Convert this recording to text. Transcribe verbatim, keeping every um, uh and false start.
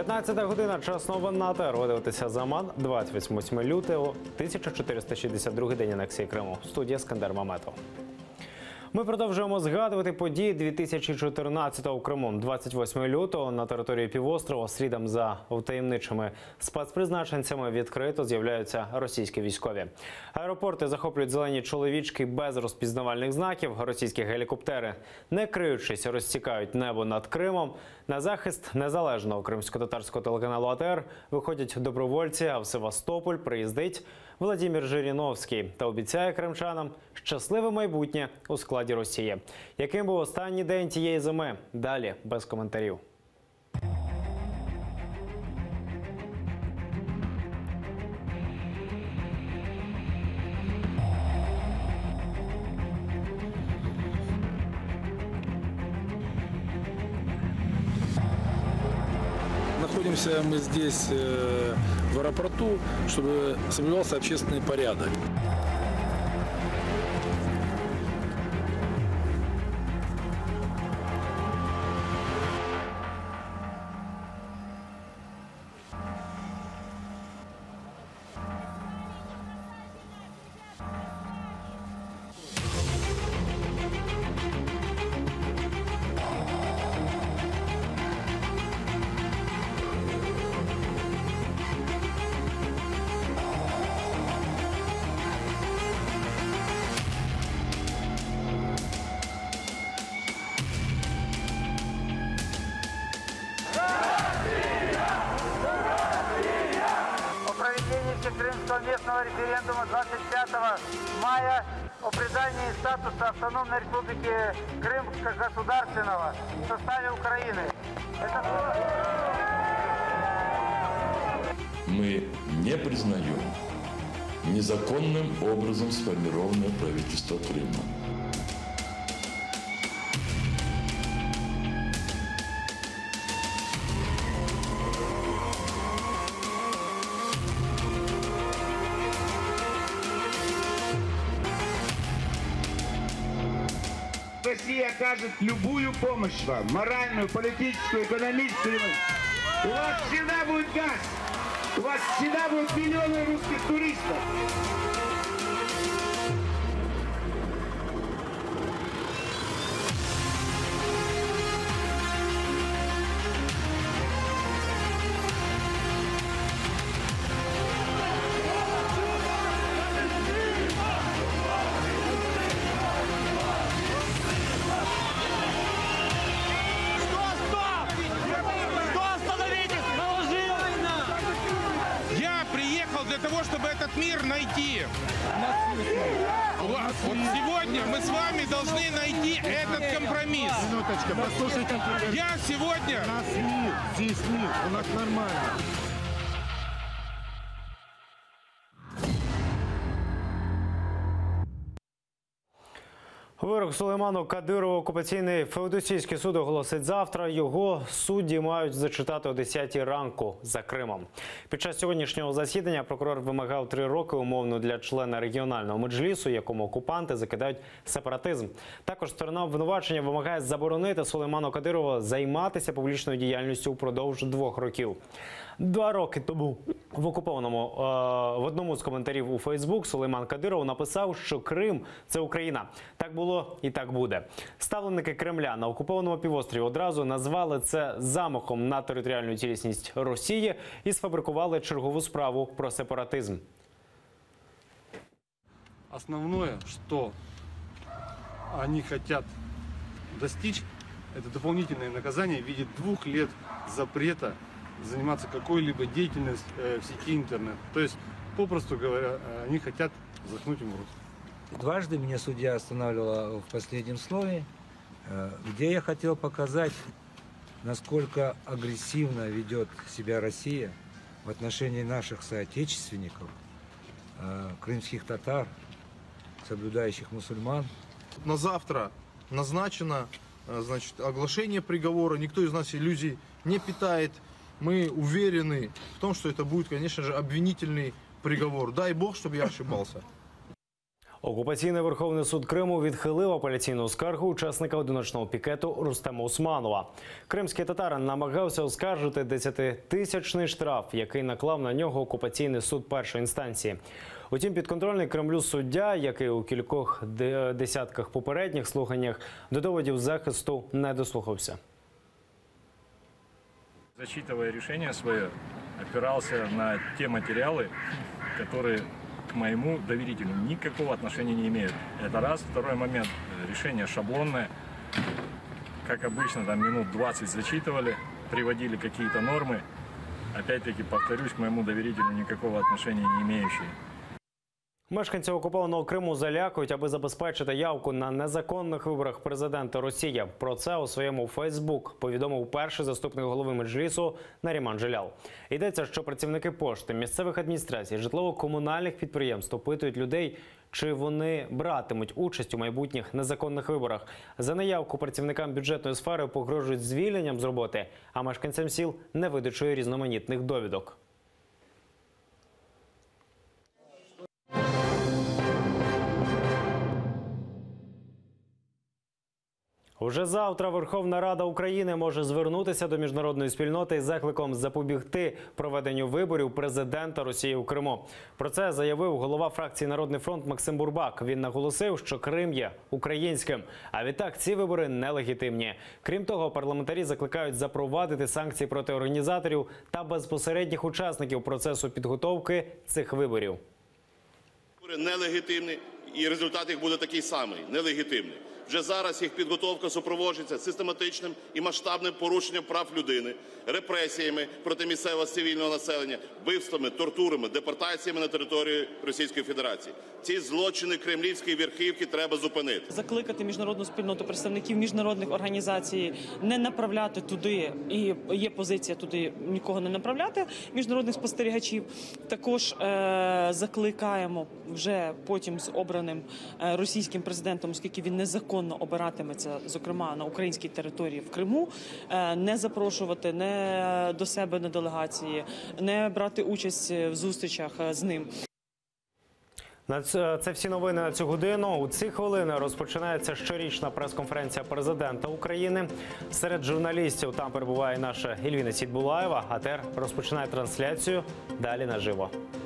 дев'ятнадцята година, час новин на АТР. Ви дивитеся «Заман», двадцять восьмого лютого, тисяча чотириста шістдесят другий день анексії Криму. Студія Ескандер Маметов. Ми продовжуємо згадувати події дві тисячі чотирнадцятого у Криму. двадцять восьмого лютого на території півострова слідом за таємничими спецпризначенцями відкрито з'являються російські військові. Аеропорти захоплюють зелені чоловічки без розпізнавальних знаків. Російські гелікоптери, не криючись, розсікають небо над Кримом. На захист незалежного кримсько-татарського телеканалу АТР виходять добровольці, а в Севастополь приїздить Владимир Жириновський та обіцяє кримчанам щасливе майбутнє у складі Росії. Яким був останній день тієї зими? Далі без коментарів. Находимся мы здесь в аэропорту, чтобы соблюдался общественный порядок. Крымского местного референдума двадцать пятого мая о признании статуса автономной республики Крым как государственного в составе Украины. Это... Мы не признаем незаконным образом сформированное правительство Крыма. Россия окажет любую помощь вам, моральную, политическую, экономическую. У вас всегда будет газ, у вас всегда будут миллионы русских туристов. Для того, чтобы этот мир найти. Вот сегодня мы с вами должны найти этот компромисс. Минуточка, послушайте. Я сегодня... У нас мир, здесь мир, у нас нормально. Вирок Сулейману Кадирову окупаційний феодосійський суд оголосить завтра. Його судді мають зачитати о десятій ранку за Кримом. Під час сьогоднішнього засідання прокурор вимагав три роки умовно для члена регіонального меджлісу, якому окупанти закидають сепаратизм. Також сторона обвинувачення вимагає заборонити Сулейману Кадирову займатися публічною діяльністю упродовж двох років. Два роки тому в окупованому е, в одному з коментарів у Фейсбук Сулейман Кадиров написав, що Крим – це Україна. Так було і так буде. Ставленики Кремля на окупованому півострові одразу назвали це замахом на територіальну цілісність Росії і сфабрикували чергову справу про сепаратизм. Основное, что они хотят достичь, это дополнительное наказание в виде двух лет запрета заниматься какой-либо деятельностью в сети интернет. То есть, попросту говоря, они хотят заткнуть им рот. Дважды меня судья останавливала в последнем слове, где я хотел показать, насколько агрессивно ведет себя Россия в отношении наших соотечественников, крымских татар, соблюдающих мусульман. На завтра назначено, значит, оглашение приговора. Никто из нас иллюзий не питает. Мы уверены в том, что это будет, конечно же, обвинительный приговор. Дай Бог, чтобы я ошибался. Окупаційний Верховний суд Криму відхилив апеляційну скаргу учасника одиночного пікету Рустема Усманова. Кримський татарин намагався оскаржити десятитисячний штраф, який наклав на нього окупаційний суд першої інстанції. Утім, підконтрольний Кремлю суддя, який у кількох десятках попередніх слуханнях до доводів захисту не дослухався. Зачитывая решение свое, опирался на те материалы, которые к моему доверителю никакого отношения не имеют. Это раз. Второй момент. Решение шаблонное. Как обычно, там минут двадцать зачитывали, приводили какие-то нормы. Опять-таки, повторюсь, к моему доверителю никакого отношения не имеющие. Мешканці окупованого Криму залякують, аби забезпечити явку на незаконних виборах президента Росії. Про це у своєму Фейсбук повідомив перший заступник голови Меджлісу Наріман Джелял. Йдеться, що працівники пошти, місцевих адміністрацій, житлово-комунальних підприємств опитують людей, чи вони братимуть участь у майбутніх незаконних виборах. За неявку працівникам бюджетної сфери погрожують звільненням з роботи, а мешканцям сіл – невидачею різноманітних довідок. Уже завтра Верховна Рада України може звернутися до міжнародної спільноти із закликом запобігти проведенню виборів президента Росії у Криму. Про це заявив голова фракції «Народний фронт» Максим Бурбак. Він наголосив, що Крим є українським, а відтак ці вибори нелегітимні. Крім того, парламентарі закликають запровадити санкції проти організаторів та безпосередніх учасників процесу підготовки цих виборів. Вибори нелегітимні, і результат їх буде такий самий – нелегітимний. Вже зараз їх підготовка супроводжується систематичним і масштабним порушенням прав людини, репресіями проти місцевого цивільного населення, вбивствами, тортурами, депортаціями на території Російської Федерації. Ці злочини кремлівської верхівки треба зупинити. Закликати міжнародну спільноту, представників міжнародних організацій не направляти туди, і є позиція туди нікого не направляти, міжнародних спостерігачів. Також е- закликаємо вже потім з обраним е- російським президентом, оскільки він незаконно обиратиметься, зокрема на українській території в Криму, не запрошувати не до себе на делегації, не брати участь в зустрічах з ним. Це всі новини на цю годину. У ці хвилини розпочинається щорічна прес-конференція президента України. Серед журналістів там перебуває наша Ельвіна Сідбулаєва, а тепер розпочинає трансляцію. Далі наживо.